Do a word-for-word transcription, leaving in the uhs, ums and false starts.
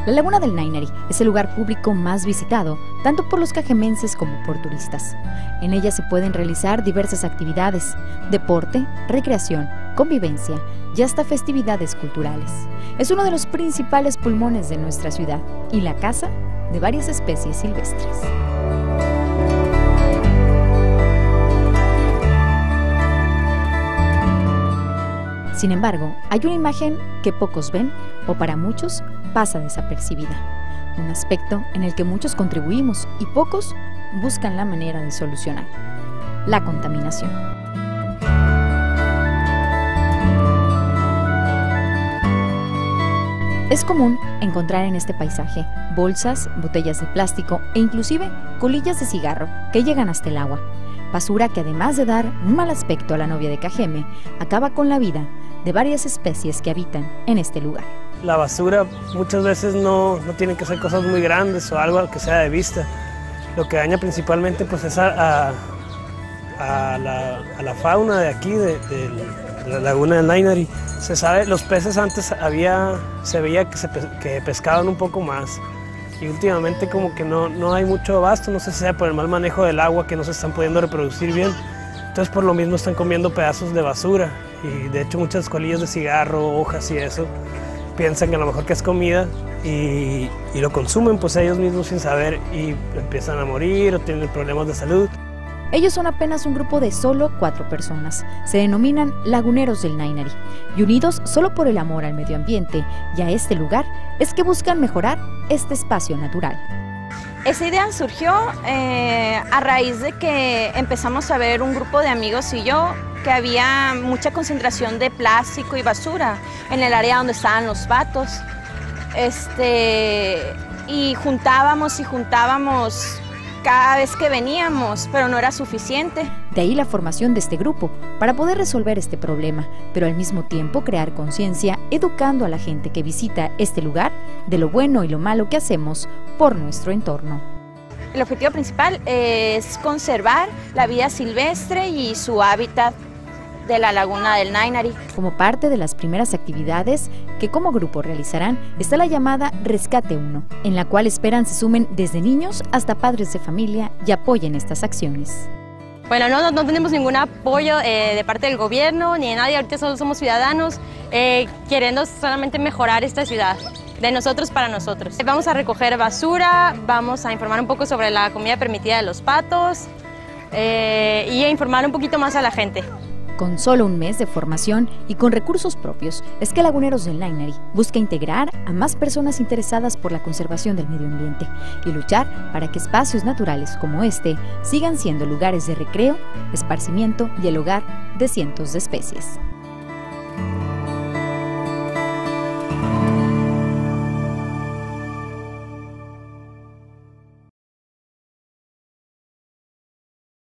La Laguna del Nainari es el lugar público más visitado, tanto por los cajemenses como por turistas. En ella se pueden realizar diversas actividades: deporte, recreación, convivencia y hasta festividades culturales. Es uno de los principales pulmones de nuestra ciudad y la casa de varias especies silvestres. Sin embargo, hay una imagen que pocos ven o para muchos pasa desapercibida. Un aspecto en el que muchos contribuimos y pocos buscan la manera de solucionar: la contaminación. Es común encontrar en este paisaje bolsas, botellas de plástico e inclusive colillas de cigarro que llegan hasta el agua. Basura que, además de dar un mal aspecto a la novia de Cajeme, acaba con la vida de varias especies que habitan en este lugar. La basura muchas veces no, no tiene que ser cosas muy grandes o algo que sea de vista. Lo que daña principalmente pues, es a, a, a, la, a la fauna de aquí, de, de, de la Laguna del Nainari. Se sabe, los peces antes había, se veía que, se, que pescaban un poco más. Y últimamente como que no, no hay mucho abasto, no sé si sea por el mal manejo del agua, que no se están pudiendo reproducir bien. Entonces por lo mismo están comiendo pedazos de basura y de hecho muchas colillas de cigarro, hojas y eso, piensan que a lo mejor que es comida y, y lo consumen pues ellos mismos sin saber y empiezan a morir o tienen problemas de salud. Ellos son apenas un grupo de solo cuatro personas. Se denominan Laguneros del Nainari y, unidos solo por el amor al medio ambiente y a este lugar, es que buscan mejorar este espacio natural. Esa idea surgió eh, a raíz de que empezamos a ver un grupo de amigos y yo que había mucha concentración de plástico y basura en el área donde estaban los patos. Este, y juntábamos y juntábamos cada vez que veníamos, pero no era suficiente. De ahí la formación de este grupo, para poder resolver este problema, pero al mismo tiempo crear conciencia, educando a la gente que visita este lugar de lo bueno y lo malo que hacemos por nuestro entorno. El objetivo principal es conservar la vida silvestre y su hábitat de la Laguna del Nainari. Como parte de las primeras actividades que como grupo realizarán está la llamada Rescate uno, en la cual esperan se sumen desde niños hasta padres de familia y apoyen estas acciones. Bueno, no, no tenemos ningún apoyo eh, de parte del gobierno ni de nadie, ahorita solo somos ciudadanos eh, queriendo solamente mejorar esta ciudad, de nosotros para nosotros. Vamos a recoger basura, vamos a informar un poco sobre la comida permitida de los patos eh, y a informar un poquito más a la gente. Con solo un mes de formación y con recursos propios, es que Laguneros del Nainari busca integrar a más personas interesadas por la conservación del medio ambiente y luchar para que espacios naturales como este sigan siendo lugares de recreo, esparcimiento y el hogar de cientos de especies.